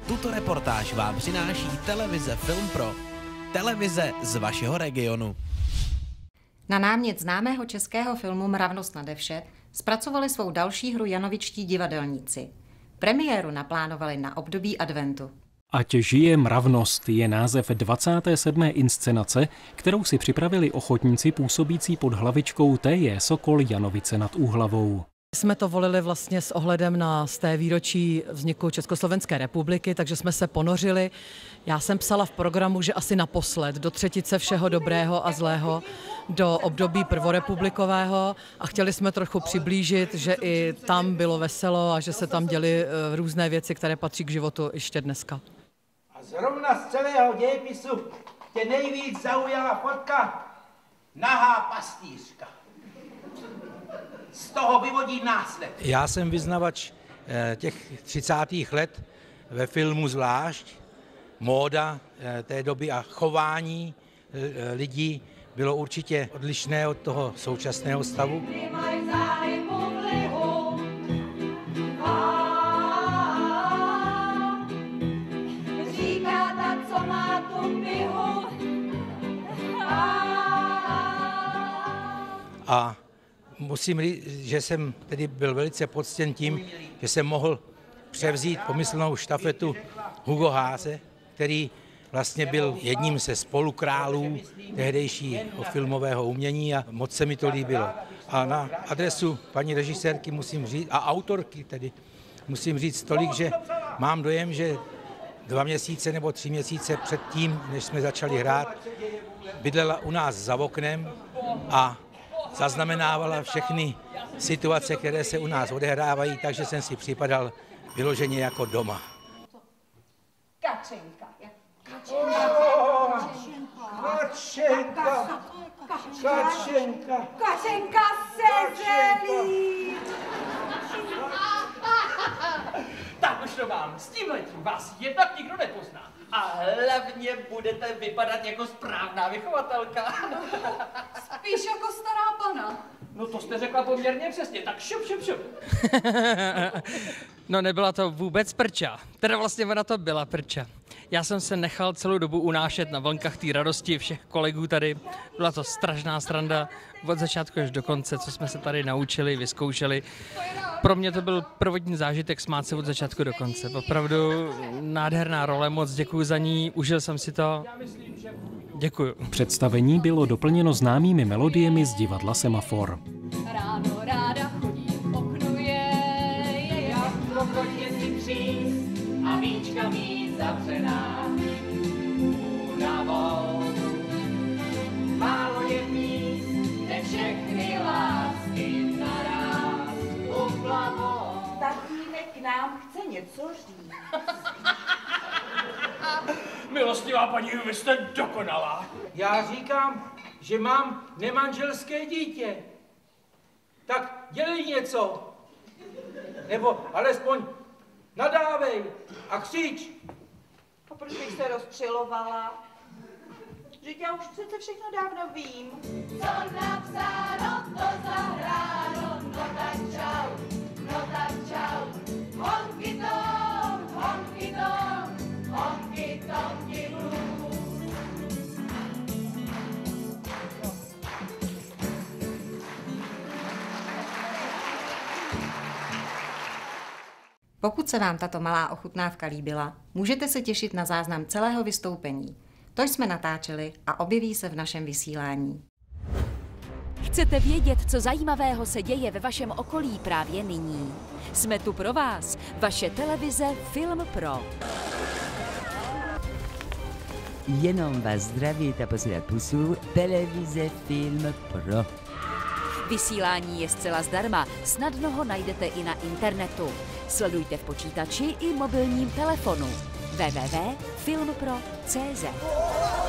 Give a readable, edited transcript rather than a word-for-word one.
Tuto reportáž vám přináší televize Film Pro. Televize z vašeho regionu. Na námět známého českého filmu Mravnost nade vše zpracovali svou další hru janovičtí divadelníci. Premiéru naplánovali na období adventu. Ať žije mravnost je název 27. inscenace, kterou si připravili ochotníci působící pod hlavičkou T.J. Sokol Janovice nad Úhlavou. Jsme to volili vlastně s ohledem na té výročí vzniku Československé republiky, takže jsme se ponořili. Já jsem psala v programu, že asi naposled do třetice všeho dobrého a zlého, do období prvorepublikového, a chtěli jsme trochu přiblížit, že i tam bylo veselo a že se tam děly různé věci, které patří k životu ještě dneska. A zrovna z celého dějepisu tě nejvíc zaujala fotka nahá pastýřka. Z toho vyvodí následek. Já jsem vyznavač těch 30. let ve filmu zvlášť. Móda té doby a chování lidí bylo určitě odlišné od toho současného stavu. A musím říct, že jsem tedy byl velice poctěn tím, že jsem mohl převzít pomyslnou štafetu Hugo Haase, který vlastně byl jedním ze spolukrálů tehdejšího filmového umění a moc se mi to líbilo. A na adresu paní režisérky musím říct, a autorky tedy, musím říct tolik, že mám dojem, že 2 měsíce nebo 3 měsíce před tím, než jsme začali hrát, bydlela u nás za oknem a zaznamenávala všechny situace, které se u nás odehrávají, takže jsem si připadal vyloženě jako doma. Kačenka. Kačenka se zelí. Tak už to vám, s tímhletím vás jednak nikdo nepozná. A hlavně budete vypadat jako správná vychovatelka. Spíš jako stará pana. No to jste řekla poměrně přesně, tak šup. No nebyla to vůbec prča. Teda vlastně ona to byla prča. Já jsem se nechal celou dobu unášet na vlnkách té radosti všech kolegů tady. Byla to strašná sranda od začátku až do konce, co jsme se tady naučili, vyzkoušeli. Pro mě to byl prvotní zážitek smát se od začátku do konce. Opravdu nádherná role, moc děkuju za ní, užil jsem si to. Děkuju. Představení bylo doplněno známými melodiemi z divadla Semafor. Ráno ráda chodím, oknuje, jak pokojně si příst a víčka mít zavřená. Únavou, málo je míst, ne všechny lásky naráz uplavou. Tatínek nám chce něco říct. Milostivá paní, vy jste dokonalá. Já říkám, že mám nemanželské dítě. Tak dělej něco. Nebo alespoň nadávej a křič. A proč bych se rozčilovala? Vždyť já už přece všechno dávno vím. Co napsáno, to zahráno, no tak čau, no tak čau. Honky tom, honky tom, honky tonky blues. Pokud se vám tato malá ochutnávka líbila, můžete se těšit na záznam celého vystoupení. To jsme natáčeli a objeví se v našem vysílání. Chcete vědět, co zajímavého se děje ve vašem okolí právě nyní? Jsme tu pro vás, vaše televize Film Pro. Jenom vás zdraví a posílat pusu televize Film Pro. Vysílání je zcela zdarma, snadno ho najdete i na internetu. Sledujte v počítači i mobilním telefonu. www.filmpro.cz